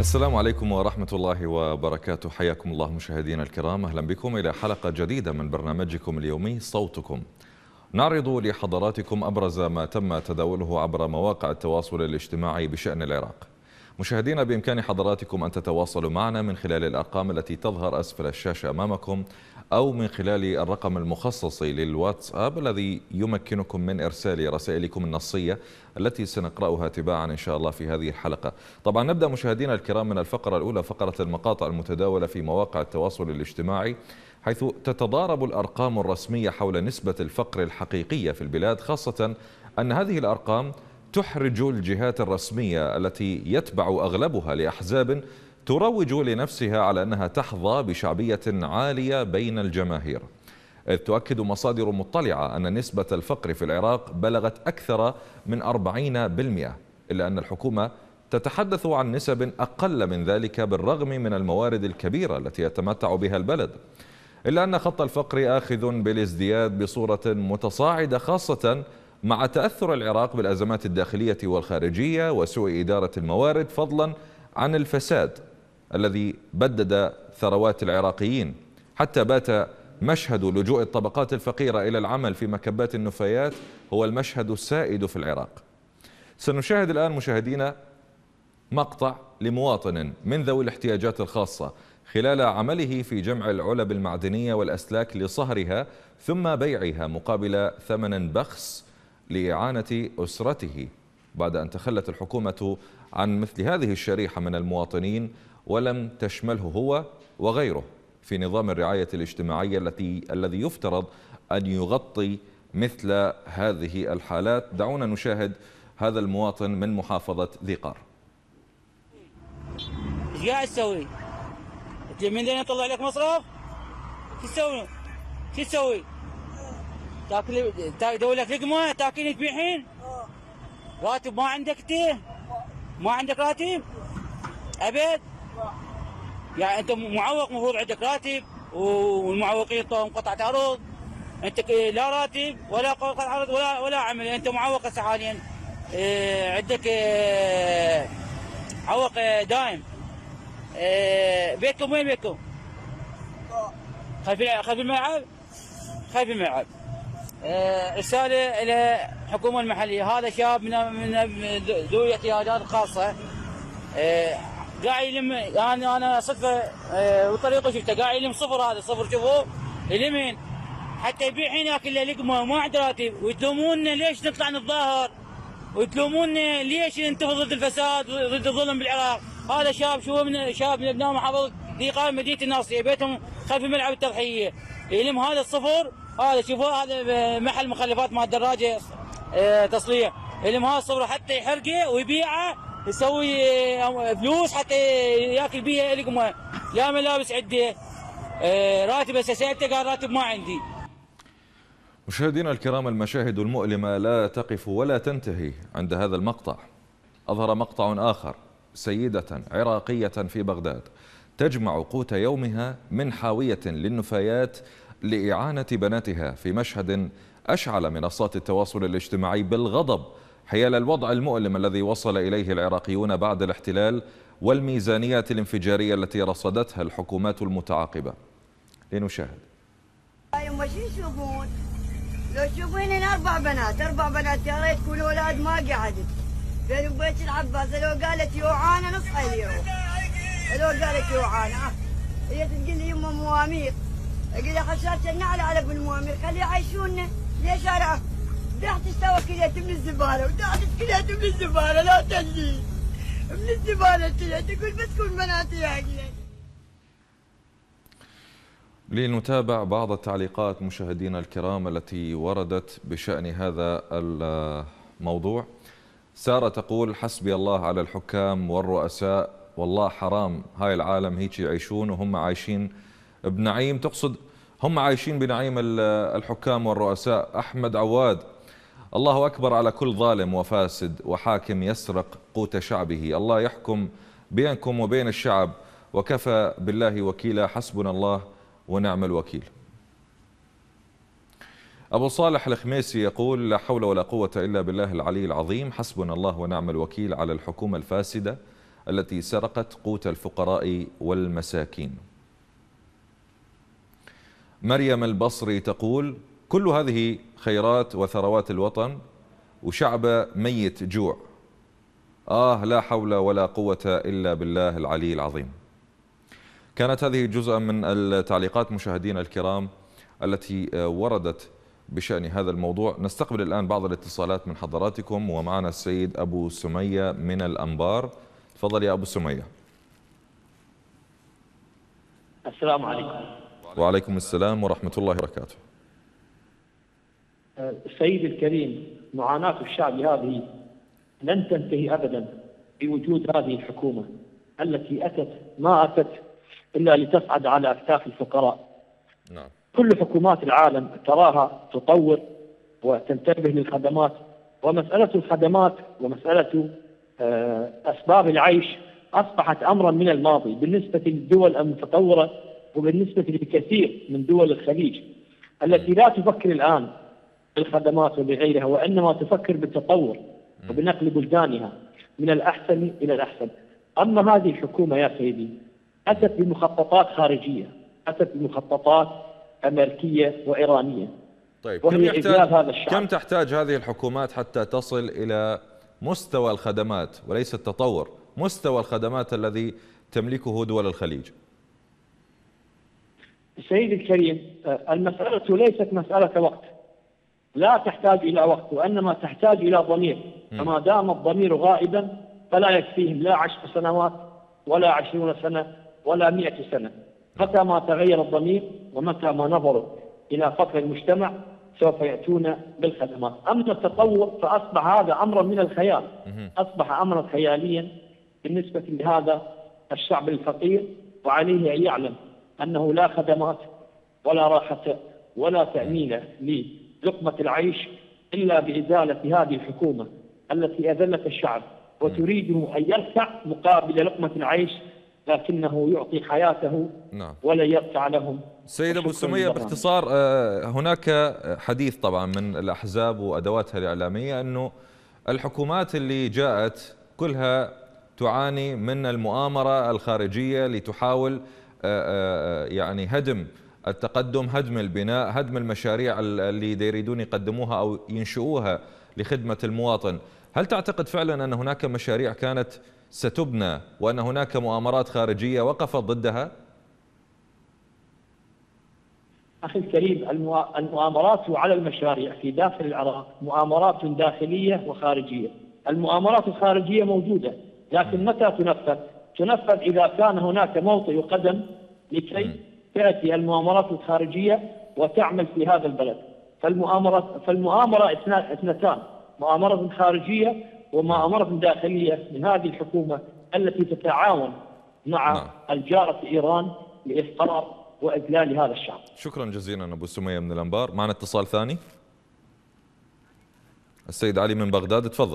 السلام عليكم ورحمة الله وبركاته. حياكم الله مشاهدينا الكرام، أهلا بكم إلى حلقة جديدة من برنامجكم اليومي صوتكم. نعرض لحضراتكم أبرز ما تم تداوله عبر مواقع التواصل الاجتماعي بشأن العراق. مشاهدينا، بإمكان حضراتكم أن تتواصلوا معنا من خلال الأرقام التي تظهر أسفل الشاشة أمامكم، أو من خلال الرقم المخصص للواتساب الذي يمكنكم من إرسال رسائلكم النصية التي سنقرأها تباعا إن شاء الله في هذه الحلقة. طبعا نبدأ مشاهدينا الكرام من الفقرة الأولى، فقرة المقاطع المتداولة في مواقع التواصل الاجتماعي، حيث تتضارب الأرقام الرسمية حول نسبة الفقر الحقيقية في البلاد، خاصة أن هذه الأرقام تحرج الجهات الرسمية التي يتبع أغلبها لأحزاب تروج لنفسها على أنها تحظى بشعبية عالية بين الجماهير. إذ تؤكد مصادر مطلعة أن نسبة الفقر في العراق بلغت أكثر من 40%، إلا أن الحكومة تتحدث عن نسب أقل من ذلك بالرغم من الموارد الكبيرة التي يتمتع بها البلد. إلا أن خط الفقر آخذ بالازدياد بصورة متصاعدة، خاصة مع تأثر العراق بالأزمات الداخلية والخارجية وسوء إدارة الموارد، فضلا عن الفساد الذي بدد ثروات العراقيين، حتى بات مشهد لجوء الطبقات الفقيرة إلى العمل في مكبات النفايات هو المشهد السائد في العراق. سنشاهد الآن مشاهدينا مقطع لمواطن من ذوي الاحتياجات الخاصة خلال عمله في جمع العلب المعدنية والأسلاك لصهرها ثم بيعها مقابل ثمن بخس لإعانة أسرته، بعد أن تخلت الحكومة عن مثل هذه الشريحة من المواطنين ولم تشمله هو وغيره في نظام الرعاية الاجتماعية الذي يفترض أن يغطي مثل هذه الحالات. دعونا نشاهد هذا المواطن من محافظة ذي قار. ايش قاعد تسوي؟ انت من دين يطلع لك مصرف؟ شو تسوي؟ شو تسوي؟ تاكل تدور لك لقمه تاكلين تبيعين؟ راتب ما عندك انت؟ ما عندك راتب؟ ابد؟ يعني انت معوق، مفروض عندك راتب، والمعوقين يعطوهم قطعه ارض، انت لا راتب ولا قطعه ارض ولا عمل، انت معوق هسه حاليا. عندك عوق دائم. بيتكم وين بيتكم؟ خلف الملعب؟ خلف الملعب. رسالة إلى الحكومة المحلية، هذا شاب من ذوي الاحتياجات الخاصة، قاعد يلم، يعني أنا صدفة وطريقه شفته قاعد يلم صفر، هذا صفر شوفوه يلمين حتى يبيع هناك إلا لقمة وما عنده راتب، ويتلومونا ليش نطلع نتظاهر، ويتلومونا ليش ننتفض ضد الفساد ضد الظلم بالعراق. هذا شاب شاب من ابناء محافظة ذي قار مدينة الناصرية، بيتهم خلف ملعب التضحية، يلم هذا الصفر، هذا شوفوا هذا محل مخلفات مال دراجة تصليح، يلم هذا الصفر حتى يحرقه ويبيعه يسوي فلوس حتى ياكل بيها لقمة، لا ملابس عده، راتب هسه سألته قال راتب ما عندي. مشاهدينا الكرام، المشاهد المؤلمة لا تقف ولا تنتهي عند هذا المقطع. أظهر مقطع آخر سيدة عراقية في بغداد تجمع قوت يومها من حاوية للنفايات لإعانة بناتها، في مشهد أشعل منصات التواصل الاجتماعي بالغضب حيال الوضع المؤلم الذي وصل إليه العراقيون بعد الاحتلال والميزانيات الانفجارية التي رصدتها الحكومات المتعاقبة. لنشاهد. يما شو يشوفون؟ لو تشوفين هنا اربع بنات يا ريت كل اولاد ما قعدت. قالوا بيت العباس لو قالت يوعانه نص اليوم. لو قالت يوعانه هي تقول لي يما موامير. اقول لها خشيت النعل على بالموامير خليه يعيشونا. ليش انا؟ دحت استوى كليت من الزباله ودحت كليت من الزباله لا تجي. من الزباله تقول بس كل بناتي ياكلين. لنتابع بعض التعليقات مشاهدينا الكرام التي وردت بشأن هذا الموضوع. سارة تقول: حسبي الله على الحكام والرؤساء، والله حرام هاي العالم هيك يعيشون وهم عايشين بنعيم. تقصد هم عايشين بنعيم الحكام والرؤساء. أحمد عواد: الله أكبر على كل ظالم وفاسد وحاكم يسرق قوت شعبه، الله يحكم بينكم وبين الشعب وكفى بالله وكيلا، حسبنا الله ونعم الوكيل. أبو صالح الخميسي يقول: لا حول ولا قوة إلا بالله العلي العظيم، حسبنا الله ونعم الوكيل على الحكومة الفاسدة التي سرقت قوت الفقراء والمساكين. مريم البصري تقول: كل هذه خيرات وثروات الوطن وشعب ميت جوع. لا حول ولا قوة إلا بالله العلي العظيم. كانت هذه جزءا من التعليقات مشاهدينا الكرام التي وردت بشأن هذا الموضوع. نستقبل الآن بعض الاتصالات من حضراتكم، ومعنا السيد أبو سمية من الأنبار. تفضل يا أبو سمية. السلام عليكم. وعليكم السلام ورحمة الله وبركاته. السيد الكريم، معاناة الشعب هذه لن تنتهي أبدا بوجود هذه الحكومة التي ما أتت إلا لتصعد على أكتاف الفقراء. نعم. كل حكومات العالم تراها تطور وتنتبه للخدمات، ومسألة الخدمات ومسألة أسباب العيش أصبحت أمرا من الماضي بالنسبة للدول المتطورة وبالنسبة لكثير من دول الخليج التي لا تفكر الآن بالخدمات وبغيرها، وإنما تفكر بالتطور وبنقل بلدانها من الأحسن إلى الأحسن. أما هذه الحكومة يا سيدي أتت بمخططات خارجية، أتت بمخططات أمريكية وإيرانية. طيب كم تحتاج هذه الحكومات حتى تصل إلى مستوى الخدمات وليس التطور، مستوى الخدمات الذي تملكه دول الخليج؟ سيدي الكريم، المسألة ليست مسألة وقت، لا تحتاج إلى وقت وإنما تحتاج إلى ضمير. فما دام الضمير غائبا فلا يكفيهم لا 10 سنوات ولا 20 سنة ولا 100 سنة. متى ما تغير الضمير ومتى ما نظروا إلى فقر المجتمع سوف يأتون بالخدمات. أما التطور فأصبح هذا أمرا من الخيال، أصبح أمرا خياليا بالنسبة لهذا الشعب الفقير، وعليه أن يعلم أنه لا خدمات ولا راحة ولا تأمين للقمة العيش إلا بإزالة هذه الحكومة التي أذلت الشعب وتريده أن يرفع مقابل لقمة العيش، لكنه يعطي حياته ولا يرفع لهم. سيد أبو سمية، باختصار، هناك حديث طبعا من الأحزاب وأدواتها الإعلامية أنه الحكومات اللي جاءت كلها تعاني من المؤامرة الخارجية لتحاول يعني هدم التقدم، هدم البناء، هدم المشاريع اللي يريدون يقدموها أو ينشئوها لخدمة المواطن. هل تعتقد فعلا أن هناك مشاريع كانت ستبنى وأن هناك مؤامرات خارجية وقفت ضدها؟ أخي الكريم، المؤامرات على المشاريع في داخل العراق مؤامرات داخلية وخارجية. المؤامرات الخارجية موجودة، لكن متى تنفذ؟ تنفذ إذا كان هناك موطئ قدم لكي تأتي المؤامرات الخارجية وتعمل في هذا البلد. فالمؤامرة اثنتان، مؤامرة خارجية ومؤامرة داخلية من هذه الحكومة التي تتعاون مع الجارة إيران لإفقار وإذلال هذا الشعب. شكرا جزيلا أبو سمية من الأنبار. معنا اتصال ثاني، السيد علي من بغداد، تفضل.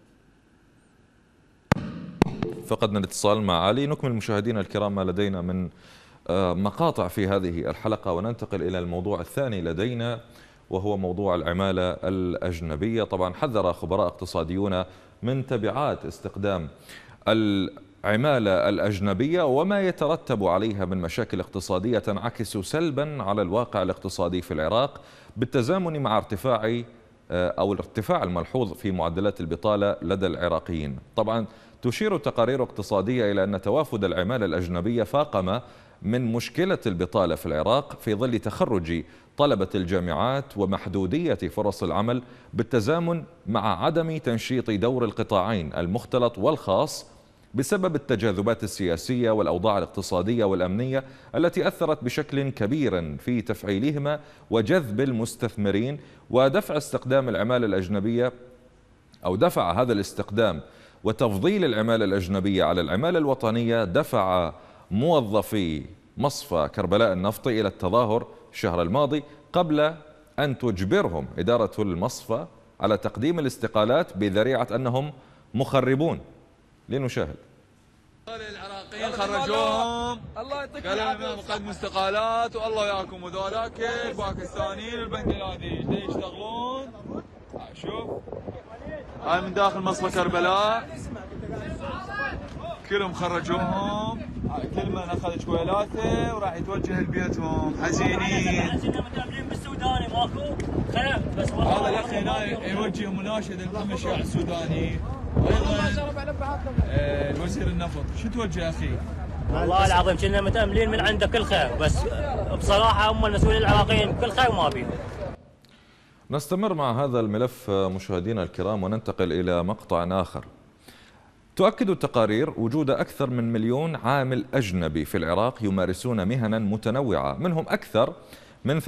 فقدنا الاتصال مع علي. نكمل مشاهدينا الكرام ما لدينا من مقاطع في هذه الحلقة وننتقل إلى الموضوع الثاني لدينا، وهو موضوع العمالة الأجنبية. طبعا حذر خبراء اقتصاديون من تبعات استخدام العمالة الأجنبية وما يترتب عليها من مشاكل اقتصادية تنعكس سلبا على الواقع الاقتصادي في العراق، بالتزامن مع الارتفاع الملحوظ في معدلات البطالة لدى العراقيين. طبعا تشير تقارير اقتصادية إلى أن توافد العمالة الأجنبية فاقم من مشكلة البطالة في العراق في ظل تخرج طلبة الجامعات ومحدودية فرص العمل، بالتزامن مع عدم تنشيط دور القطاعين المختلط والخاص بسبب التجاذبات السياسية والأوضاع الاقتصادية والأمنية التي أثرت بشكل كبير في تفعيلهما وجذب المستثمرين، ودفع استخدام العمالة الأجنبية أو دفع هذا الاستخدام وتفضيل العمالة الأجنبية على العمالة الوطنية دفع موظفي مصفى كربلاء النفطي إلى التظاهر الشهر الماضي قبل أن تجبرهم إدارة المصفى على تقديم الاستقالات بذريعة أنهم مخربون. لنشاهد. العراقيين خرجوهم، الله يعطيك العافية، مقدم استقالات والله ياكم، وذولاك الباكستانيين البنغلاديش يشتغلون. شوف هاي من داخل مصفى كربلاء، كلهم خرجوهم، كل من اخذ جويلاته وراح يتوجه لبيتهم حزينين. متأملين بالسوداني ماكو خير بس هذا الاخ هنا يوجه مناشده لكل الشارع السوداني، وايضا وزير النفط. شو توجه اخي؟ والله العظيم كنا متأملين من عنده كل خير، بس بصراحه هم المسؤولين العراقيين كل خير وما بيهم. نستمر مع هذا الملف مشاهدينا الكرام وننتقل إلى مقطع آخر. تؤكد التقارير وجود أكثر من 1,000,000 عامل أجنبي في العراق يمارسون مهنا متنوعة، منهم أكثر من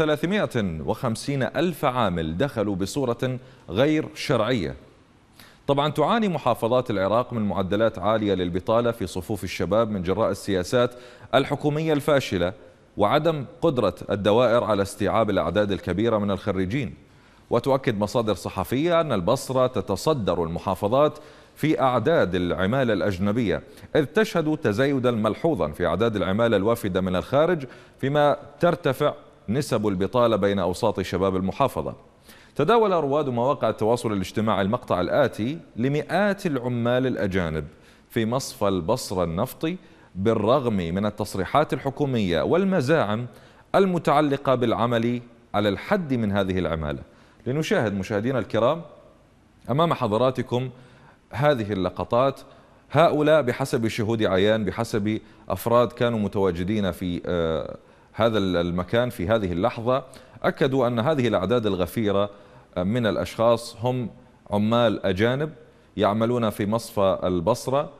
350,000 عامل دخلوا بصورة غير شرعية. طبعا تعاني محافظات العراق من معدلات عالية للبطالة في صفوف الشباب من جراء السياسات الحكومية الفاشلة وعدم قدرة الدوائر على استيعاب الأعداد الكبيرة من الخريجين. وتؤكد مصادر صحفية أن البصرة تتصدر المحافظات في أعداد العمالة الأجنبية، إذ تشهد تزايدا ملحوظا في أعداد العمالة الوافدة من الخارج، فيما ترتفع نسب البطالة بين أوساط شباب المحافظة. تداول رواد مواقع التواصل الاجتماعي المقطع الآتي لمئات العمال الأجانب في مصفى البصرة النفطي بالرغم من التصريحات الحكومية والمزاعم المتعلقة بالعمل على الحد من هذه العمالة. لنشاهد مشاهدينا الكرام أمام حضراتكم هذه اللقطات. هؤلاء بحسب شهود عيان، بحسب أفراد كانوا متواجدين في هذا المكان في هذه اللحظة، أكدوا أن هذه الأعداد الغفيرة من الأشخاص هم عمال أجانب يعملون في مصفى البصرة.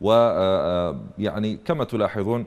ويعني كما تلاحظون،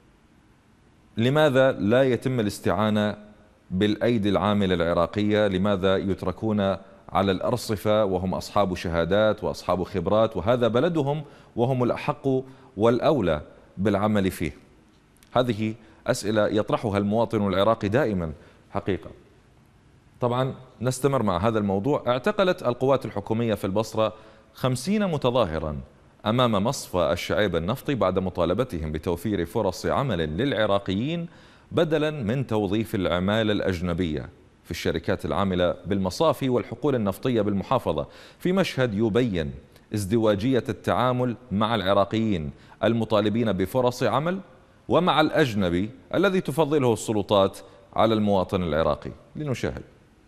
لماذا لا يتم الاستعانة بالأيدي العاملة العراقية؟ لماذا يتركون على الأرصفة وهم أصحاب شهادات وأصحاب خبرات، وهذا بلدهم وهم الأحق والأولى بالعمل فيه؟ هذه أسئلة يطرحها المواطن العراقي دائما حقيقة. طبعا نستمر مع هذا الموضوع. اعتقلت القوات الحكومية في البصرة 50 متظاهرا أمام مصفى الشعيب النفطي بعد مطالبتهم بتوفير فرص عمل للعراقيين بدلا من توظيف العمالة الأجنبية في الشركات العاملة بالمصافي والحقول النفطية بالمحافظة، في مشهد يبين ازدواجية التعامل مع العراقيين المطالبين بفرص عمل ومع الأجنبي الذي تفضله السلطات على المواطن العراقي. لنشاهد.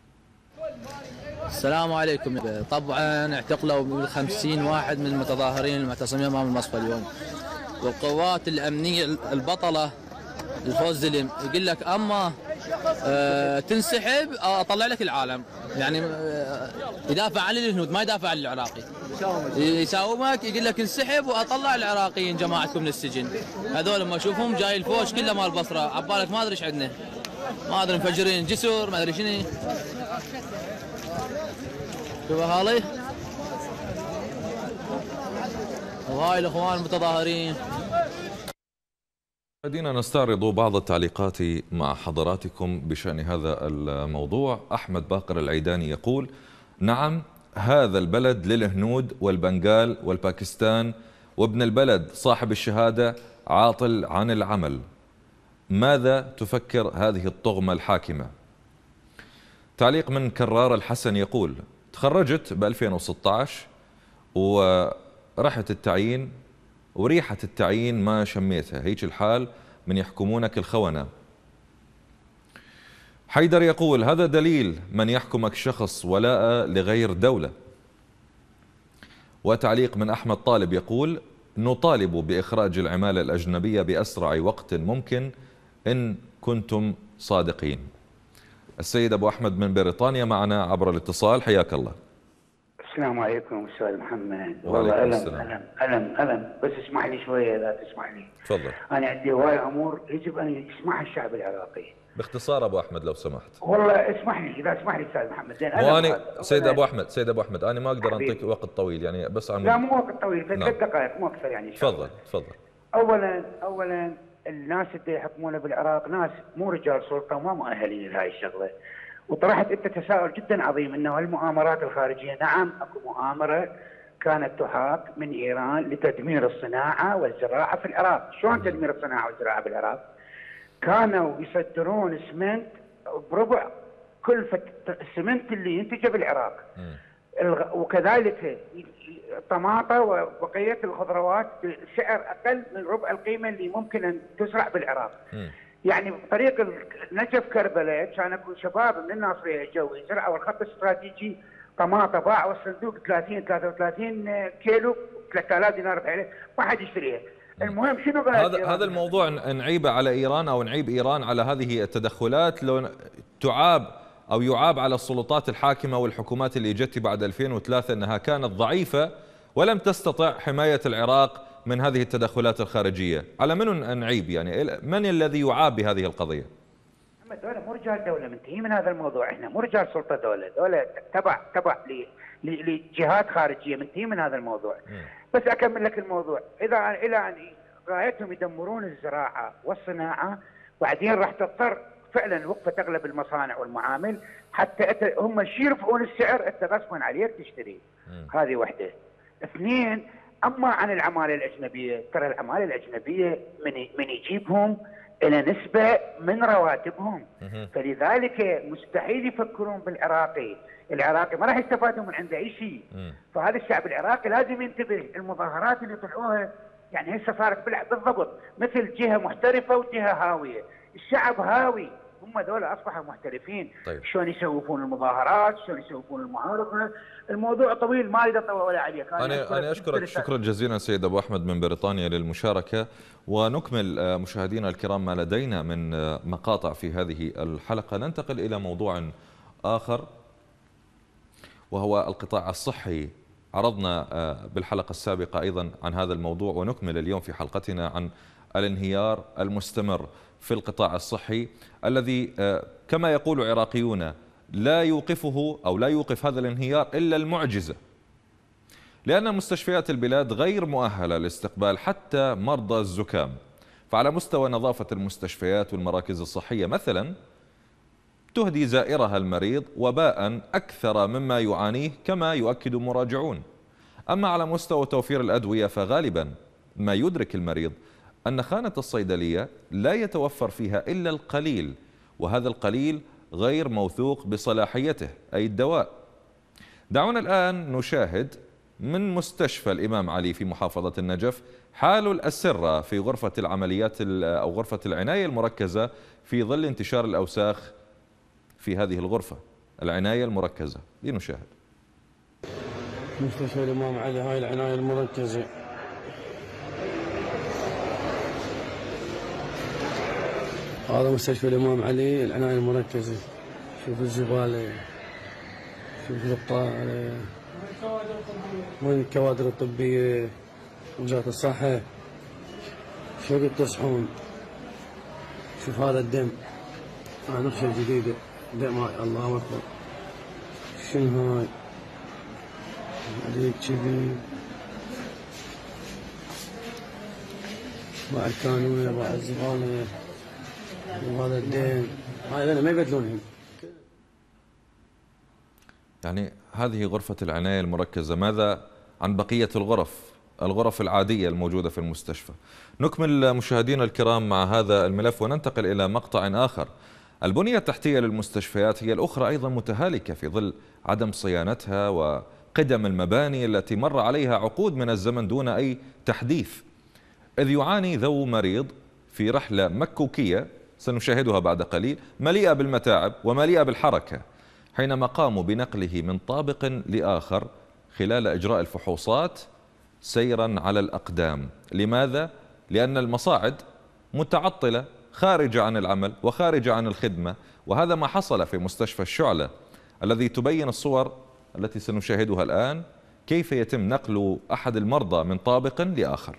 السلام عليكم. طبعا اعتقلوا 50 واحد من المتظاهرين المعتصمين امام المصفى اليوم، والقوات الامنيه البطله الفوز زلم يقول لك اما تنسحب اطلع لك العالم، يعني يدافع عن الهنود ما يدافع عن العراقي. يساومك يقول لك انسحب واطلع العراقيين جماعتكم من السجن. هذول لما اشوفهم جاي الفوش كله مال البصره، عبالك ما ادري ايش عندنا، ما ادري مفجرين جسر ما ادري شنو. شوف هالي وهاي الاخوان المتظاهرين. خلينا نستعرض بعض التعليقات مع حضراتكم بشأن هذا الموضوع. أحمد باقر العيداني يقول: نعم، هذا البلد للهنود والبنغال والباكستان، وابن البلد صاحب الشهادة عاطل عن العمل. ماذا تفكر هذه الطغمة الحاكمة؟ تعليق من كرار الحسن يقول: تخرجت ب 2016 ورحت التعيين وريحة التعيين ما شميتها، هيك الحال من يحكمونك الخونة. حيدر يقول: هذا دليل من يحكمك شخص ولاء لغير دولة. وتعليق من أحمد طالب يقول: نطالب بإخراج العمالة الأجنبية بأسرع وقت ممكن إن كنتم صادقين. السيد أبو أحمد من بريطانيا معنا عبر الاتصال، حياك الله. السلام عليكم أستاذ محمد. والله ألم ألم بس اسمح لي شوية إذا تسمح لي. تفضل. أنا عندي هواي أمور يجب أن يسمعها الشعب العراقي. باختصار أبو أحمد لو سمحت. والله اسمح لي إذا اسمح لي أستاذ محمد. زين وأنا سيد أبو أحمد أنا ما أقدر أعطيك وقت طويل، يعني بس عن لا مو وقت طويل، 3 دقائق مو أكثر يعني. تفضل. أولا الناس اللي يحكمون بالعراق ناس مو رجال سلطة وما مؤهلين لهاي الشغلة. وطرحت انت تساؤل جدا عظيم انه المؤامرات الخارجيه، نعم اكو مؤامره كانت تحاك من ايران لتدمير الصناعه والزراعه في العراق. شلون تدمير الصناعه والزراعه بالعراق؟ كانوا يصدرون اسمنت بربع كلفه السمنت اللي ينتجه بالعراق. وكذلك الطماطة وبقية الخضروات بسعر أقل من ربع القيمة اللي ممكن أن تزرع بالعراق. يعني بطريق نجف كربلاء كان اكو شباب من الناصريه اجوا يزرعوا الخط الاستراتيجي طماطه باعوا الصندوق 33 كيلو 3000 دينار بحاله ما حد يشتريها. المهم شنو هذا الموضوع نعيبه على ايران او نعيب ايران على هذه التدخلات لو تعاب او يعاب على السلطات الحاكمه والحكومات اللي جت بعد 2003 انها كانت ضعيفه ولم تستطع حمايه العراق من هذه التدخلات الخارجية. على من نعيب يعني؟ من الذي يعاب بهذه القضية؟ محمد دولة مو رجال دولة، منتهي من هذا الموضوع. احنا مو رجال سلطة دولة تبع لجهات خارجية، منتهي من هذا الموضوع. بس أكمل لك الموضوع. إلى أن غايتهم يدمرون الزراعة والصناعة، بعدين راح تضطر فعلا وقفة تغلب المصانع والمعامل حتى هم يرفعون السعر، أنت غصبا عليك تشتري. هذه واحدة. اثنين، أما عن العمالة الأجنبية، ترى العمالة الأجنبية من يجيبهم إلى نسبة من رواتبهم، فلذلك مستحيل يفكرون بالعراقي. العراقي ما راح يستفادوا من عنده أي شيء. فهذا الشعب العراقي لازم ينتبه. المظاهرات اللي طلعوها يعني هسه صارت بالضبط مثل جهة محترفة وجهة هاوية. الشعب هاوي، هم ذول اصبحوا محترفين. طيب. شلون يسوفون المظاهرات، شلون يسوفون المعارضه، الموضوع طويل ما اريد اطول عليك. انا اشكرك شكرا جزيلا سيد ابو احمد من بريطانيا للمشاركه، ونكمل مشاهدينا الكرام ما لدينا من مقاطع في هذه الحلقه. ننتقل الى موضوع اخر وهو القطاع الصحي. عرضنا بالحلقه السابقه ايضا عن هذا الموضوع، ونكمل اليوم في حلقتنا عن الانهيار المستمر في القطاع الصحي الذي كما يقول عراقيون لا يوقفه أو لا يوقف هذا الانهيار إلا المعجزة، لأن مستشفيات البلاد غير مؤهلة لاستقبال حتى مرضى الزكام. فعلى مستوى نظافة المستشفيات والمراكز الصحية مثلا تهدي زائرها المريض وباء أكثر مما يعانيه كما يؤكد مراجعون. أما على مستوى توفير الأدوية فغالبا ما يدرك المريض أن خانة الصيدلية لا يتوفر فيها إلا القليل، وهذا القليل غير موثوق بصلاحيته أي الدواء. دعونا الآن نشاهد من مستشفى الإمام علي في محافظة النجف حال الأسرة في غرفة العمليات أو غرفة العناية المركزة في ظل انتشار الأوساخ في هذه الغرفة العناية المركزة. لنشاهد. مستشفى الإمام علي هاي العناية المركزة. هذا مستشفى الإمام علي العناية المركزة. شوف الزبالة، شوف القطاع، وين الكوادر الطبية، وزارة الصحة، شو قد تصحون. شوف هذا الدم، هاي نقشة جديدة، دم هاي الله أكبر. شنو هاي؟ عليك كذي باع الكانونة، باع الزبالة، وهذا الدين، هاي ما يبدلونهم. يعني هذه غرفة العناية المركزة. ماذا عن بقية الغرف العادية الموجودة في المستشفى؟ نكمل مشاهدينا الكرام مع هذا الملف وننتقل إلى مقطع آخر. البنية التحتية للمستشفيات هي الأخرى أيضا متهالكة في ظل عدم صيانتها وقدم المباني التي مر عليها عقود من الزمن دون أي تحديث، إذ يعاني ذو مريض في رحلة مكوكية سنشاهدها بعد قليل مليئة بالمتاعب ومليئة بالحركة حينما قاموا بنقله من طابق لآخر خلال إجراء الفحوصات سيرا على الأقدام. لماذا؟ لأن المصاعد متعطلة خارجة عن العمل وخارجة عن الخدمة، وهذا ما حصل في مستشفى الشعلة الذي تبين الصور التي سنشاهدها الآن كيف يتم نقل أحد المرضى من طابق لآخر.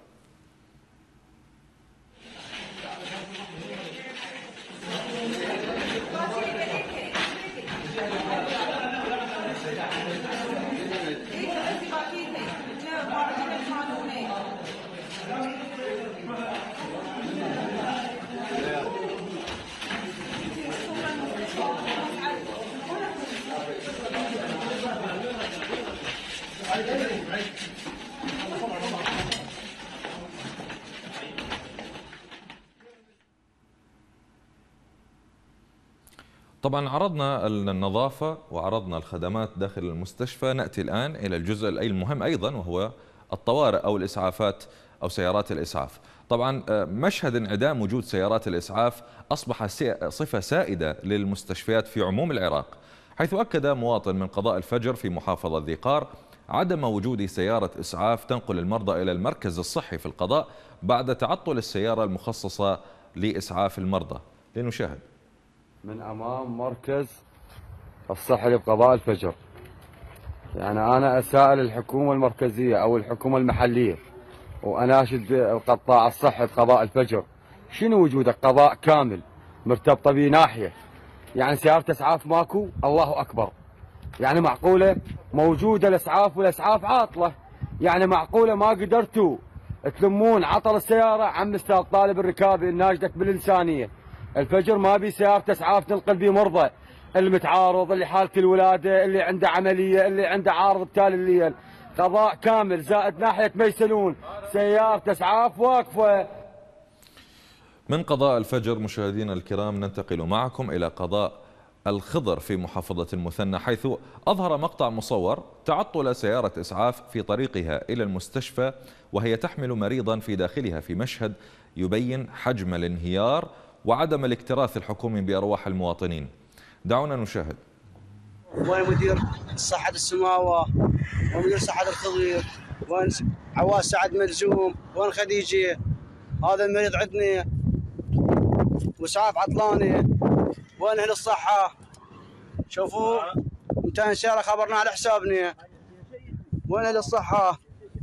طبعا عرضنا النظافة وعرضنا الخدمات داخل المستشفى، نأتي الآن إلى الجزء المهم أيضا وهو الطوارئ أو الإسعافات أو سيارات الإسعاف. طبعا مشهد انعدام وجود سيارات الإسعاف أصبح صفة سائدة للمستشفيات في عموم العراق، حيث أكد مواطن من قضاء الفجر في محافظة ذي قار عدم وجود سيارة إسعاف تنقل المرضى إلى المركز الصحي في القضاء بعد تعطل السيارة المخصصة لإسعاف المرضى. لنشاهد من أمام مركز الصحي بقضاء الفجر. يعني أنا أسأل الحكومة المركزية أو الحكومة المحلية وأناشد القطاع الصحي بقضاء الفجر، شنو وجودك قضاء كامل مرتبطة بناحية، يعني سيارة إسعاف ماكو؟ الله أكبر. يعني معقولة موجودة الإسعاف والإسعاف عاطلة؟ يعني معقولة ما قدرتوا تلمون عطل السيارة؟ عم أستاذ طالب الركابي ناشدك بالإنسانية، الفجر ما بي سيارة إسعاف تنقل بيه مرضى، المتعارض، اللي حالة الولادة، اللي عنده عملية، اللي عنده عارض بتالي الليل، قضاء كامل زائد ناحية ميسلون سيارة إسعاف واقفة. من قضاء الفجر مشاهدينا الكرام ننتقل معكم إلى قضاء الخضر في محافظة المثنى، حيث أظهر مقطع مصور تعطل سيارة إسعاف في طريقها إلى المستشفى وهي تحمل مريضا في داخلها، في مشهد يبين حجم الانهيار وعدم الاكتراث الحكومي بأرواح المواطنين. دعونا نشاهد. وين مدير صحة السماوة؟ وين مدير صحة الخضير؟ وين عواس سعد ملزوم؟ وين خديجة؟ هذا المريض عندنا وإسعاف عطلانة. وين أهل الصحة؟ شوفوا 200 سيارة خبرنا على حسابنا. وين أهل الصحة؟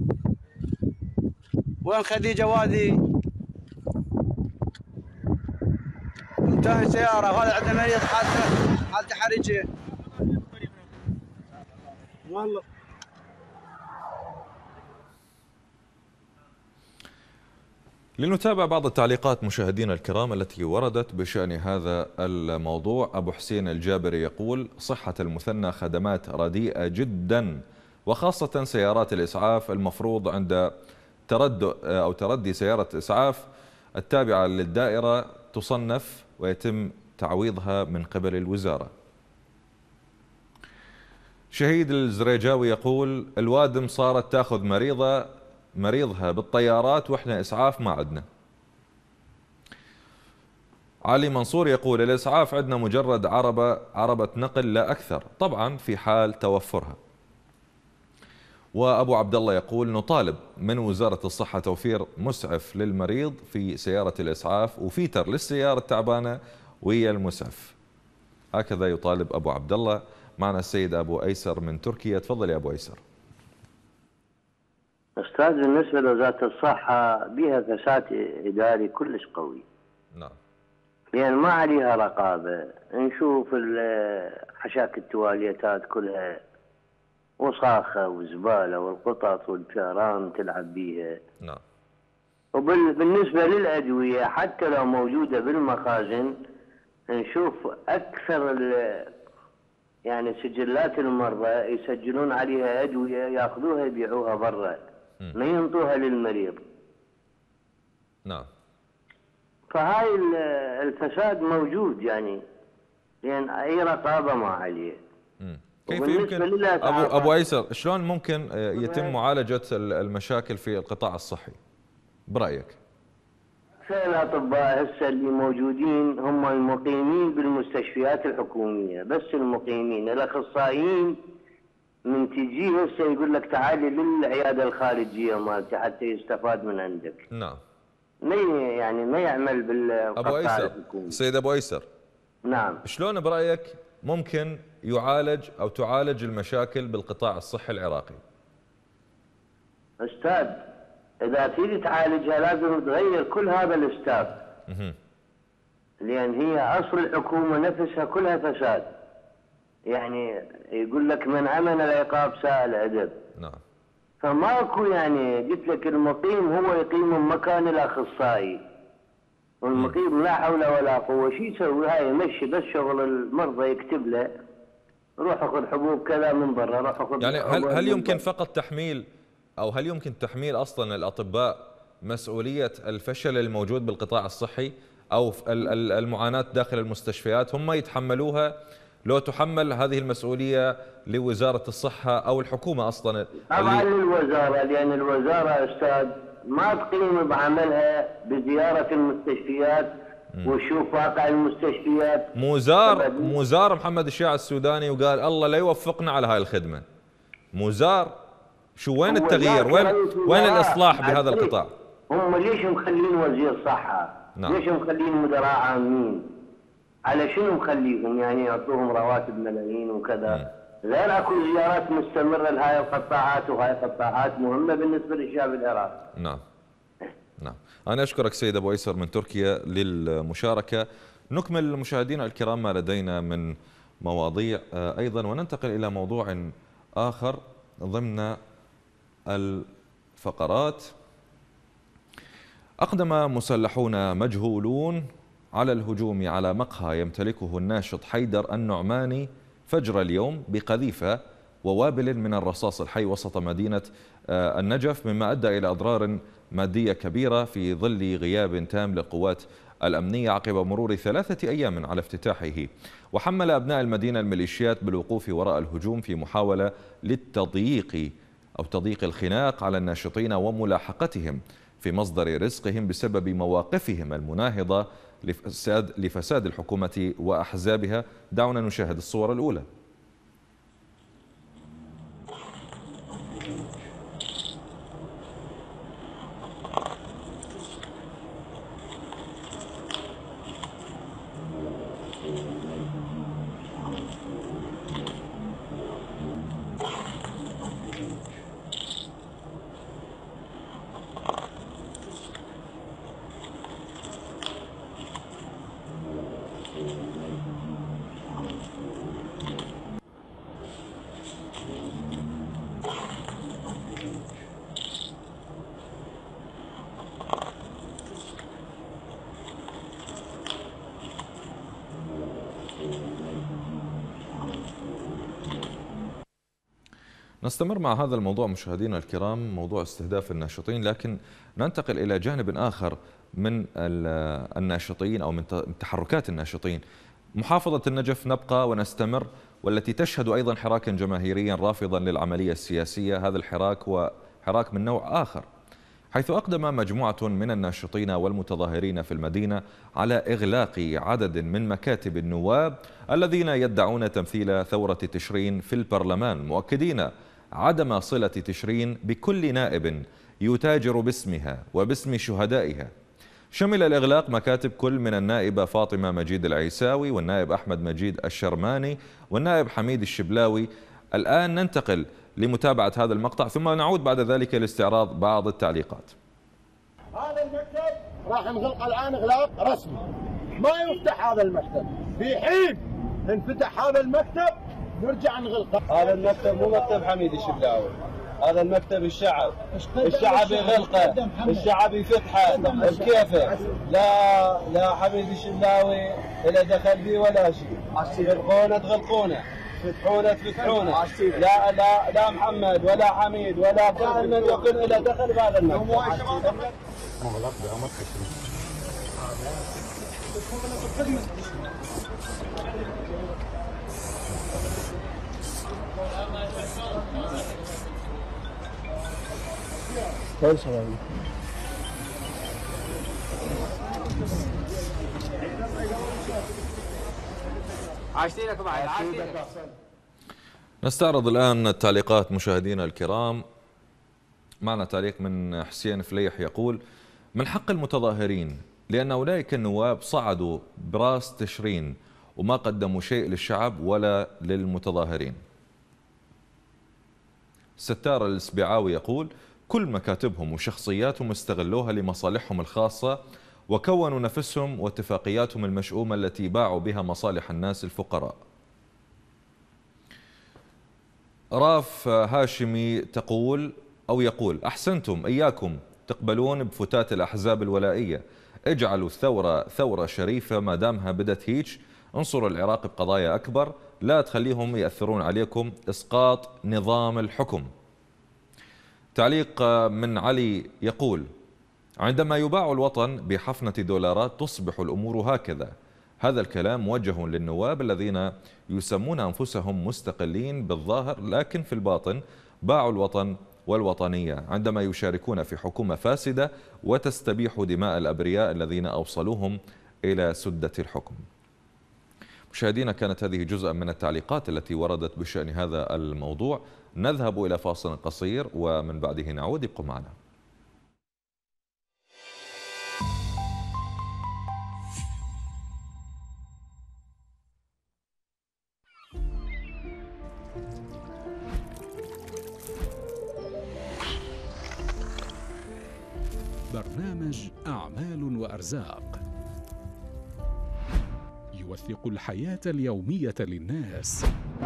وين خديجة وادي؟ 200 سيارة وهذا عندنا مريض حالته حرجة. والله لنتابع بعض التعليقات مشاهدينا الكرام التي وردت بشأن هذا الموضوع. أبو حسين الجابري يقول: صحة المثنى خدمات رديئة جدا، وخاصة سيارات الإسعاف المفروض عند تردي سيارة إسعاف التابعة للدائرة تصنف ويتم تعويضها من قبل الوزارة. شهيد الزريجاوي يقول: الوادم صارت تاخذ مريضها بالطيارات واحنا إسعاف ما عندنا. علي منصور يقول: الإسعاف عندنا مجرد عربة نقل لا أكثر، طبعا في حال توفرها. وأبو عبد الله يقول: نطالب من وزارة الصحة توفير مسعف للمريض في سيارة الإسعاف وفيتر للسيارة التعبانة ويا المسعف. هكذا يطالب أبو عبد الله. معنا السيد أبو أيسر من تركيا. تفضل يا أبو أيسر. أستاذ، بالنسبة لوزارة الصحة بها فساد إداري كلش قوي. نعم. لأن ما عليها رقابة، نشوف حشاك التواليتات كلها وصاخة وزبالة والقطط والفئران تلعب بيها. نعم. وبالنسبة للأدوية حتى لو موجودة بالمخازن نشوف أكثر يعني سجلات المرضى يسجلون عليها أدوية يأخذوها يبيعوها برا، ما ينطوها للمريض. نعم. فهاي الفساد موجود، يعني لأن أي رقابة ما عليه. كيف يمكن أبو أيسر شلون ممكن يتم معالجة المشاكل في القطاع الصحي برأيك؟ الأطباء هسه اللي موجودين هم المقيمين بالمستشفيات الحكومية، بس المقيمين. الأخصائيين من تجي هسه يقول لك تعالي للعيادة الخارجية مالتي حتى يستفاد من عندك. نعم. ما يعمل بالقطاع الحكومي. سيد أبو أيسر. نعم. شلون برأيك ممكن يعالج أو تعالج المشاكل بالقطاع الصحي العراقي؟ أستاذ، إذا تريد تعالجها لازم تغير كل هذا الاستاف. لأن هي أصل الحكومة نفسها كلها فساد. يعني يقول لك من عمل العقاب ساء الأدب. نعم. فماكو، يعني قلت لك المقيم هو يقيم مكان الأخصائي، والمقيم لا حول ولا قوة. شو يسوي؟ هاي يمشي بس شغل المرضى، يكتب له روح اخذ حبوب كذا من برا، روح اخذ. يعني هل يمكن فقط تحميل أو هل يمكن تحميل أصلا الأطباء مسؤولية الفشل الموجود بالقطاع الصحي؟ أو المعاناة داخل المستشفيات هم يتحملوها، لو تحمل هذه المسؤولية لوزارة الصحة أو الحكومة أصلا؟ طبعا للوزارة، لأن الوزارة أستاذ ما تقيم بعملها بزيارة المستشفيات وشوف واقع المستشفيات. مو زار محمد الشيع السوداني وقال الله لا يوفقنا على هاي الخدمة؟ مو زار؟ شو وين التغيير؟ وين الإصلاح بهذا القطاع؟ هم ليش مخلين وزير صحة؟ نعم. ليش مخلين مدراء عامين؟ على شنو مخليهم؟ يعني يعطوهم رواتب ملايين وكذا، غير اكو زيارات مستمرة لهاي القطاعات، وهاي القطاعات مهمة بالنسبة للشعب العراقي. نعم. أنا أشكرك سيد أبو أيسر من تركيا للمشاركة. نكمل مشاهدينا الكرام ما لدينا من مواضيع أيضا، وننتقل إلى موضوع آخر ضمن الفقرات. أقدم مسلحون مجهولون على الهجوم على مقهى يمتلكه الناشط حيدر النعماني فجر اليوم بقذيفة ووابل من الرصاص الحي وسط مدينة النجف، مما أدى إلى أضرار مادية كبيرة في ظل غياب تام للقوات الأمنية عقب مرور 3 أيام على افتتاحه. وحمل أبناء المدينة الميليشيات بالوقوف وراء الهجوم في محاولة للتضييق أو تضييق الخناق على الناشطين وملاحقتهم في مصدر رزقهم بسبب مواقفهم المناهضة لفساد الحكومة وأحزابها. دعونا نشاهد الصور الأولى. نستمر مع هذا الموضوع مشاهدينا الكرام، موضوع استهداف الناشطين، لكن ننتقل إلى جانب آخر من الناشطين أو من تحركات الناشطين. محافظة النجف نبقى ونستمر، والتي تشهد أيضا حراكا جماهيريا رافضا للعملية السياسية. هذا الحراك هو حراك من نوع آخر، حيث أقدم مجموعة من الناشطين والمتظاهرين في المدينة على إغلاق عدد من مكاتب النواب الذين يدعون تمثيل ثورة تشرين في البرلمان، مؤكدين عدم صلة تشرين بكل نائب يتاجر باسمها وباسم شهدائها. شمل الإغلاق مكاتب كل من النائبة فاطمة مجيد العيساوي والنائب أحمد مجيد الشرماني والنائب حميد الشبلاوي. الآن ننتقل لمتابعة هذا المقطع ثم نعود بعد ذلك لاستعراض بعض التعليقات. هذا المكتب راح نغلق الآن إغلاق رسمي، ما يفتح هذا المكتب، في حين انفتح هذا المكتب نرجع نغلقه. هذا المكتب مو مكتب حميد الشبلاوي، هذا المكتب الشعب يغلقه، الشعب يفتحه بكيفه، لا حميد الشبلاوي لا دخل فيه ولا شيء. تغلقونه تغلقونه، تفتحونه، لا محمد ولا حميد ولا كان من يكن له دخل بهذا المكتب. نستعرض الآن التعليقات مشاهدينا الكرام. معنا تعليق من حسين فليح يقول: من حق المتظاهرين، لأن أولئك النواب صعدوا براس تشرين وما قدموا شيء للشعب ولا للمتظاهرين. ستار السبيعاوي يقول: كل مكاتبهم وشخصياتهم استغلوها لمصالحهم الخاصة وكونوا نفسهم واتفاقياتهم المشؤومة التي باعوا بها مصالح الناس الفقراء. راف هاشمي يقول: أحسنتم، إياكم تقبلون بفتات الأحزاب الولائية، اجعلوا الثورة ثورة شريفة ما دامها بدت هيج، انصروا العراق بقضايا أكبر، لا تخليهم يأثرون عليكم، إسقاط نظام الحكم. تعليق من علي يقول: عندما يباع الوطن بحفنة دولارات تصبح الأمور هكذا. هذا الكلام موجه للنواب الذين يسمون أنفسهم مستقلين بالظاهر، لكن في الباطن باعوا الوطن والوطنية عندما يشاركون في حكومة فاسدة وتستبيح دماء الأبرياء الذين أوصلوهم إلى سدة الحكم. مشاهدينا، كانت هذه جزءا من التعليقات التي وردت بشأن هذا الموضوع. نذهب إلى فاصل قصير ومن بعده نعود. ابقوا معنا. برنامج أعمال وأرزاق يوثق الحياة اليومية للناس.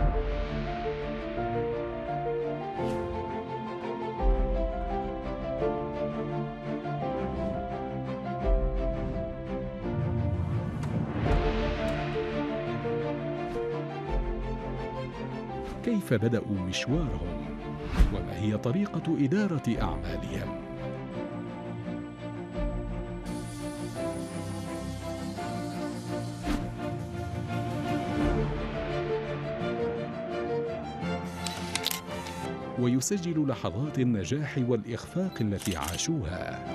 كيف بدأوا مشوارهم؟ وما هي طريقة إدارة أعمالهم؟ ويسجل لحظات النجاح والإخفاق التي عاشوها.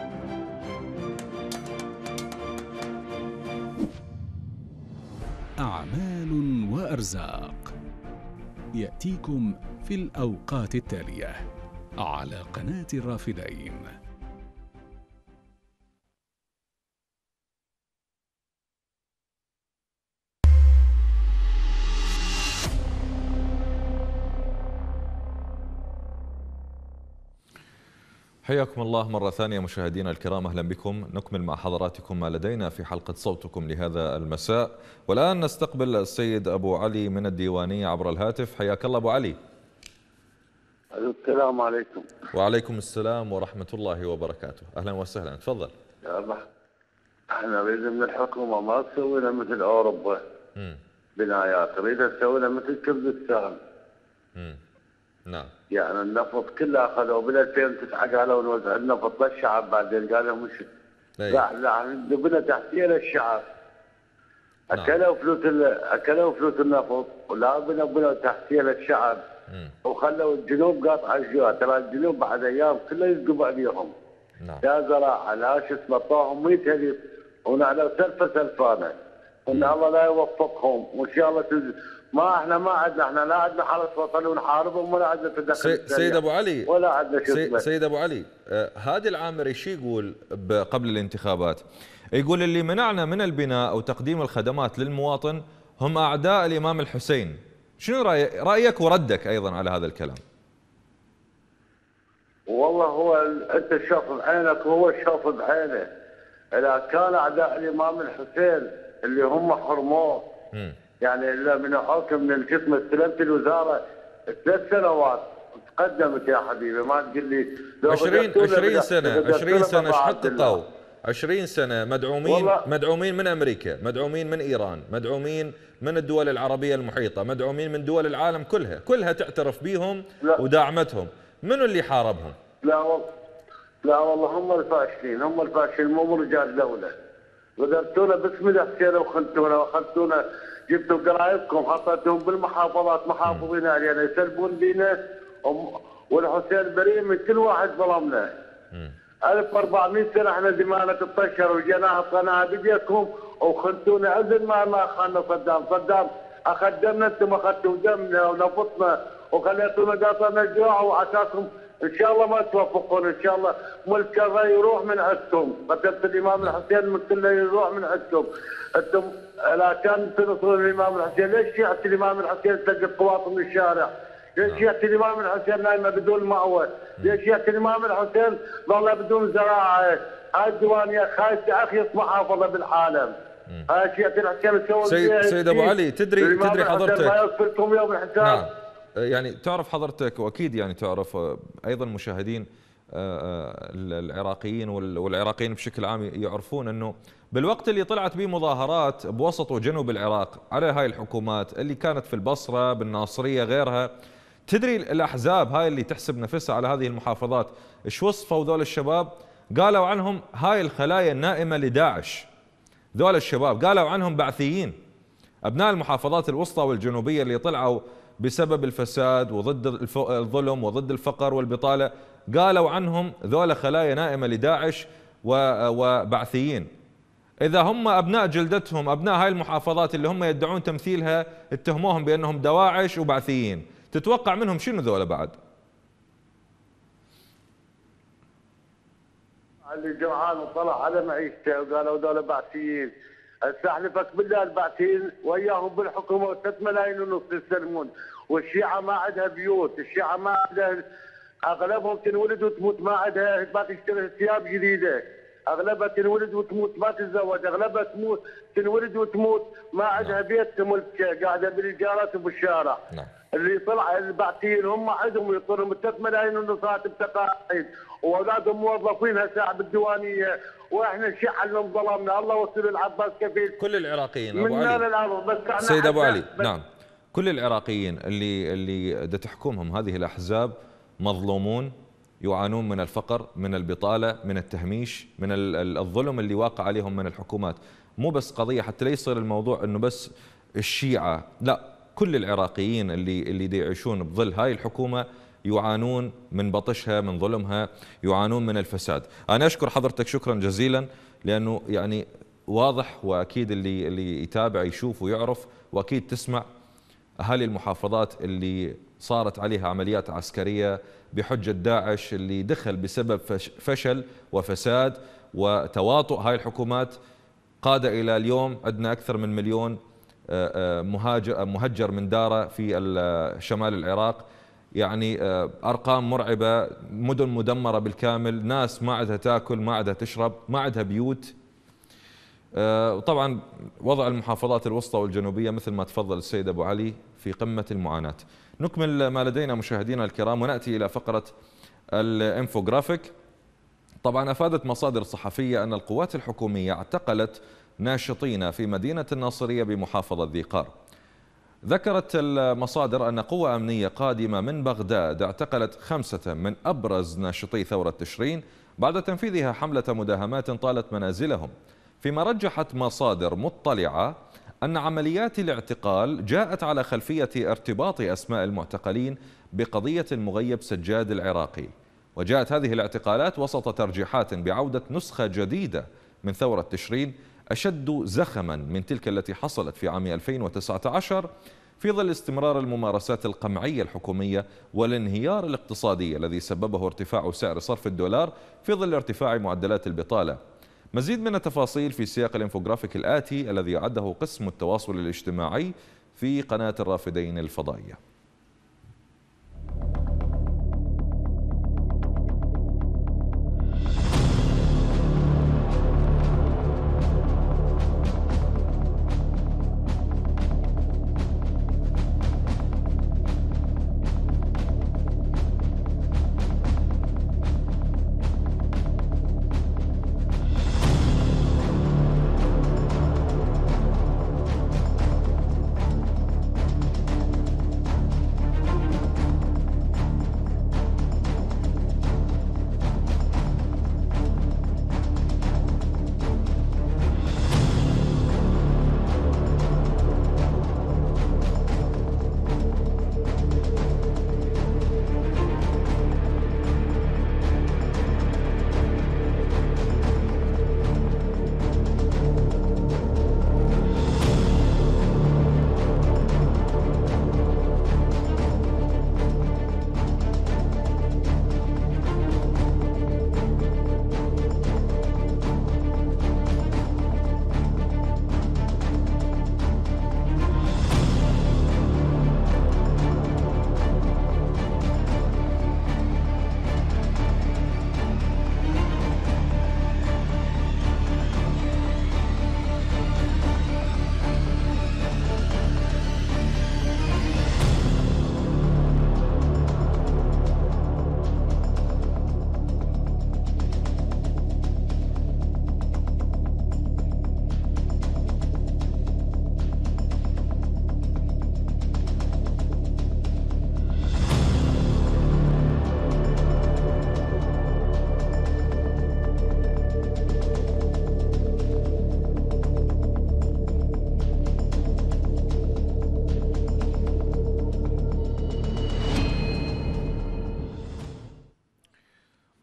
أعمال وأرزاق يأتيكم في الأوقات التالية على قناة الرافدين. حياكم الله مرة ثانية مشاهدينا الكرام، أهلا بكم. نكمل مع حضراتكم ما لدينا في حلقة صوتكم لهذا المساء، والآن نستقبل السيد أبو علي من الديوانية عبر الهاتف. حياك الله أبو علي. السلام عليكم. وعليكم السلام ورحمة الله وبركاته. أهلا وسهلا، تفضل. يا الله، احنا نريد من الحكومة ما تسوي لنا مثل أوروبا بنايات، نريد تسوي لنا مثل كردستان. نعم. يعني النفط كله اخذوه بال 2009 قالوا نوزع النفط للشعب، بعدين قالوا مش راح بنى تحتيه للشعب. اكلوا فلوس النفط ولا بنوا تحتيه للشعب وخلوا الجنوب قاطع الجوع. ترى الجنوب بعد ايام كله يسقب عليهم. لا زراعه لا شو اسمه، طاهم 100 هلف ونحن سلفانه. ان الله لا يوفقهم وان شاء الله احنا ما عندنا، لا عندنا حرس وطني ونحاربهم ولا عندنا تدخل. سيد ابو علي، ولا عندنا سيد ابو علي، هادي العامري شو يقول قبل الانتخابات؟ يقول اللي منعنا من البناء او تقديم الخدمات للمواطن هم اعداء الامام الحسين. شنو رايك وردك ايضا على هذا الكلام؟ والله هو انت شوف بعينك وهو شوف بعينه. اذا كان اعداء الامام الحسين اللي هم حرموه، يعني الا من حكم من القسم استلمت الوزاره 3 سنوات تقدمت يا حبيبي، ما تقول لي 20 سنه حققوا 20 سنه مدعومين من امريكا، مدعومين من ايران، مدعومين من الدول العربيه المحيطه، مدعومين من دول العالم كلها تعترف بيهم وداعمتهم. منو اللي حاربهم؟ لا والله هم الفاشلين، مو رجال دوله. غدرتونا باسم الحسين وخنتونا واخذتونا، جبتوا قرايبكم حطيتهم بالمحافظات محافظين علينا يسلبون دينا، والحسين بريء من كل واحد ظلمنا. 1400 سنه احنا دماءنا تطشر وجيناها طناها بيديكم وخنتونا ازل ما خاننا صدام اخذ دمنا، انتم اخذتوا دمنا ونفطنا وخليتونا قاطعنا جوع، وعساكم ان شاء الله ما توفقون. ان شاء الله ملك الري يروح من عندكم، قتلت الامام الحسين ملك الري يروح من عندكم. انتم لا كان تنصرون الامام الحسين، ليش شيعة الامام الحسين تلقى القواط من الشارع؟ ليش شيعة الامام الحسين نايمه بدون مأوى؟ ليش شيعة الامام الحسين ظل بدون زراعه؟ هاي الديوانيه خايسه اخيس محافظه بالعالم. هاي شيعة الحسين تسوي. سيد ابو علي، تدري حضرتك ما يغفركم يوم الحساب. نعم. يعني تعرف حضرتك واكيد يعني تعرف ايضا مشاهدين العراقيين والعراقيين بشكل عام يعرفون انه بالوقت اللي طلعت به مظاهرات بوسط وجنوب العراق على هاي الحكومات اللي كانت في البصره بالناصريه غيرها، تدري الاحزاب هاي اللي تحسب نفسها على هذه المحافظات ايش وصفوا ذول الشباب؟ قالوا عنهم هاي الخلايا النائمة لداعش. ذول الشباب قالوا عنهم بعثيين، أبناء المحافظات الوسطى والجنوبية اللي طلعوا بسبب الفساد وضد الظلم وضد الفقر والبطالة، قالوا عنهم ذول خلايا نائمة لداعش وبعثيين. إذا هم أبناء جلدتهم أبناء هاي المحافظات اللي هم يدعون تمثيلها اتهموهم بأنهم دواعش وبعثيين، تتوقع منهم شنو ذولا بعد؟ اللي جوعان وطلع على معيشته وقالوا ذولا بعثيين. استحلفك بالله البعثيين وياهم بالحكومه 3 ملايين ونص يستلمون، والشيعه ما عندها بيوت، الشيعه ما عندها، اغلبهم تنولد وتموت ما عندها ما تشتري ثياب جديده، اغلبها تنولد وتموت ما تتزوج، اغلبها تنولد وتموت ما عندها بيت ملك، قاعده بالايجارات وبالشارع. نعم. اللي طلع البعثيين هم عندهم يطلبون 3 ملايين ونص راتب تقاعد، واولادهم موظفين هسه بالديوانيه، واحنا الشيعه اللي ظلمنا. الله وصل العباس كفيل كل العراقيين ابو علي بس سيد ابو علي نعم، كل العراقيين اللي تحكمهم هذه الاحزاب مظلومون، يعانون من الفقر، من البطاله، من التهميش، من الظلم اللي واقع عليهم من الحكومات. مو بس قضيه حتى لا يصير الموضوع انه بس الشيعه، لا، كل العراقيين اللي يعيشون بظل هاي الحكومه يعانون من بطشها، من ظلمها، يعانون من الفساد. انا اشكر حضرتك شكرا جزيلا، لانه يعني واضح، واكيد اللي يتابع يشوف ويعرف، واكيد تسمع اهالي المحافظات اللي صارت عليها عمليات عسكريه بحجه داعش، اللي دخل بسبب فشل وفساد وتواطؤ هاي الحكومات، قاد الى اليوم عندنا اكثر من 1 مليون مهجر من داره في شمال العراق. يعني ارقام مرعبه، مدن مدمره بالكامل، ناس ما عندها تاكل، ما عندها تشرب، ما عندها بيوت. وطبعا وضع المحافظات الوسطى والجنوبيه مثل ما تفضل السيد ابو علي في قمه المعاناه. نكمل ما لدينا مشاهدينا الكرام وناتي الى فقره الانفوغرافيك. طبعا افادت مصادر صحفيه ان القوات الحكوميه اعتقلت ناشطين في مدينه الناصريه بمحافظه ذي قار. ذكرت المصادر أن قوة أمنية قادمة من بغداد اعتقلت 5 من أبرز ناشطي ثورة تشرين بعد تنفيذها حملة مداهمات طالت منازلهم، فيما رجحت مصادر مطلعة أن عمليات الاعتقال جاءت على خلفية ارتباط أسماء المعتقلين بقضية المغيب سجاد العراقي. وجاءت هذه الاعتقالات وسط ترجيحات بعودة نسخة جديدة من ثورة تشرين أشد زخما من تلك التي حصلت في عام 2019 في ظل استمرار الممارسات القمعية الحكومية والانهيار الاقتصادي الذي سببه ارتفاع سعر صرف الدولار في ظل ارتفاع معدلات البطالة. مزيد من التفاصيل في سياق الانفوغرافيك الآتي الذي أعده قسم التواصل الاجتماعي في قناة الرافدين الفضائية.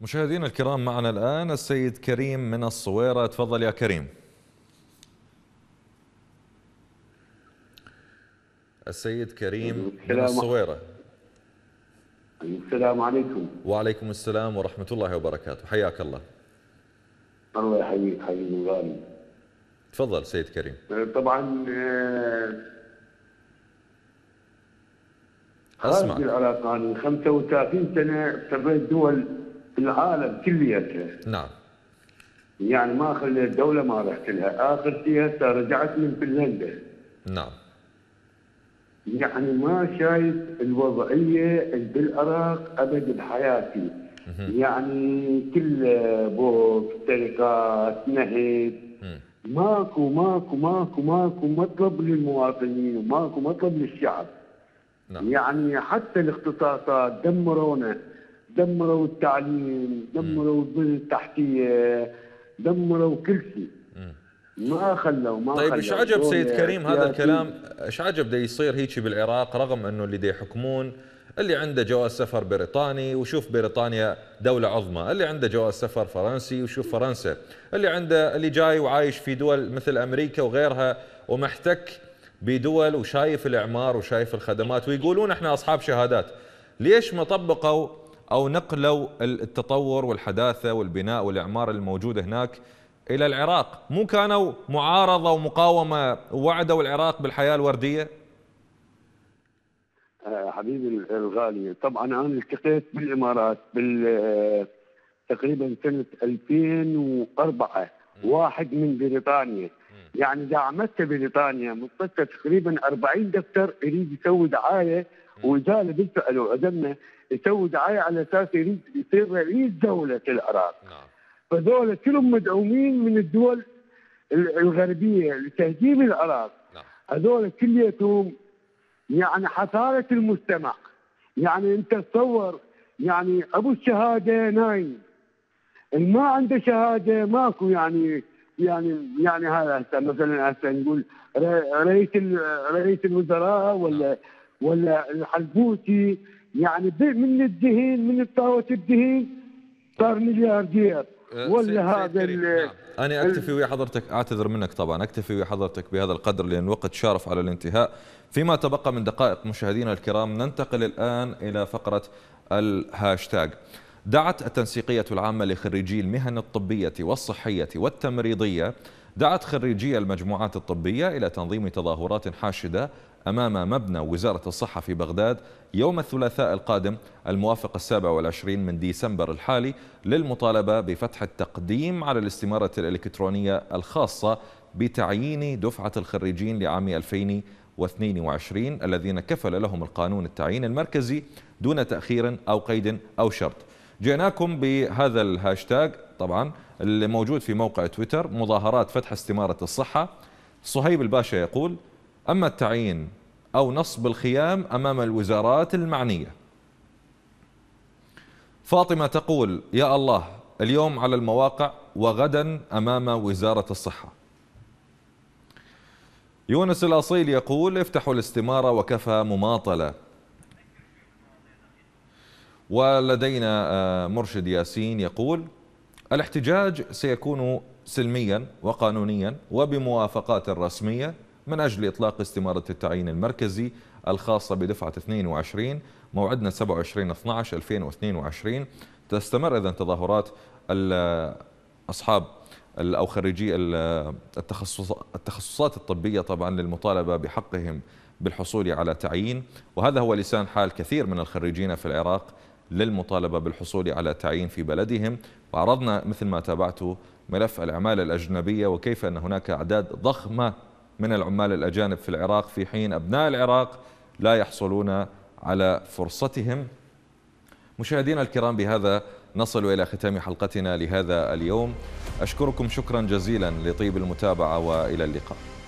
مشاهدينا الكرام، معنا الآن السيد كريم من الصويرة. تفضل يا كريم. السيد كريم من الصويرة. السلام عليكم. وعليكم السلام ورحمة الله وبركاته، حياك الله. الله يحييك حبيبي الغالي. تفضل سيد كريم. طبعا أسمع. هذه العلاقة أنا 35 سنة سافرت دول العالم كليتها. نعم. يعني ما خليت دولة ما رحت لها، آخر شيء هسه رجعت من فنلندا. نعم. يعني ما شايف الوضعية بالعراق أبد بحياتي. يعني كل بوك سرقات نهب، ماكو ماكو ماكو ماكو مطلب للمواطنين وماكو مطلب للشعب. نعم. يعني حتى الاختصاصات دمرونا، دمروا التعليم، دمروا البنية التحتية، دمروا كل شيء. ما خلوا طيب ايش عجب سيد كريم هذا الكلام؟ ايش عجب دا يصير هيك بالعراق رغم انه اللي دا يحكمون اللي عنده جواز سفر بريطاني، وشوف بريطانيا دولة عظمى، اللي عنده جواز سفر فرنسي وشوف فرنسا، اللي جاي وعايش في دول مثل امريكا وغيرها ومحتك بدول وشايف الاعمار وشايف الخدمات، ويقولون احنا اصحاب شهادات. ليش ما طبقوا او نقلوا التطور والحداثة والبناء والاعمار الموجودة هناك الى العراق؟ مو كانوا معارضة ومقاومة ووعدوا العراق بالحياة الوردية؟ حبيبي الغالي، طبعا انا التقيت بالامارات تقريبا سنه 2004 واحد من بريطانيا. يعني دعمت بريطانيا متصل تقريبا 40 دفتر يريد يسوي دعايه، واذا بالفعل وعدمنا يسوي دعايه على اساس يريد يصير رئيس دوله العراق. فذول كلهم مدعومين من الدول الغربيه لتهديم العراق. هذول كليتهم يعني حصارة المجتمع. يعني انت تصور يعني ابو الشهاده نايم، اللي ما عنده شهاده ماكو. يعني هذا هسه مثلا هسه نقول رئيس الوزراء ولا الحلبوسي، يعني من الدهين من طاوة الدهين صار ملياردير. ولا هذا نعم. أنا أكتفي ويا حضرتك، أعتذر منك طبعا، أكتفي ويا حضرتك بهذا القدر لأن الوقت شارف على الانتهاء. فيما تبقى من دقائق مشاهدينا الكرام ننتقل الآن إلى فقرة الهاشتاج. دعت التنسيقية العامة لخريجي المهن الطبية والصحية والتمريضية خريجي المجموعات الطبية إلى تنظيم تظاهرات حاشدة أمام مبنى وزارة الصحة في بغداد يوم الثلاثاء القادم الموافق 27 من ديسمبر الحالي للمطالبة بفتح التقديم على الاستمارة الإلكترونية الخاصة بتعيين دفعة الخريجين لعام 2022 الذين كفل لهم القانون التعيين المركزي دون تأخير أو قيد أو شرط. جئناكم بهذا الهاشتاج طبعا اللي موجود في موقع تويتر، مظاهرات فتح استمارة الصحة. صهيب الباشا يقول: أما التعيين أو نصب الخيام أمام الوزارات المعنية. فاطمة تقول: يا الله، اليوم على المواقع وغدا أمام وزارة الصحة. يونس الأصيل يقول: افتحوا الاستمارة وكفى مماطلة. ولدينا مرشد ياسين يقول: الاحتجاج سيكون سلميا وقانونيا وبموافقات رسمية من أجل إطلاق استمارة التعيين المركزي الخاصة بدفعة 22. موعدنا 27/12/2022. تستمر إذن تظاهرات أصحاب أو خريجي التخصصات الطبية طبعا للمطالبة بحقهم بالحصول على تعيين، وهذا هو لسان حال كثير من الخريجين في العراق للمطالبة بالحصول على تعيين في بلدهم. وعرضنا مثل ما تابعتوا ملف الأعمال الأجنبية وكيف أن هناك أعداد ضخمة من العمال الأجانب في العراق في حين أبناء العراق لا يحصلون على فرصتهم. مشاهدينا الكرام، بهذا نصل إلى ختام حلقتنا لهذا اليوم. أشكركم شكرا جزيلا لطيب المتابعة وإلى اللقاء.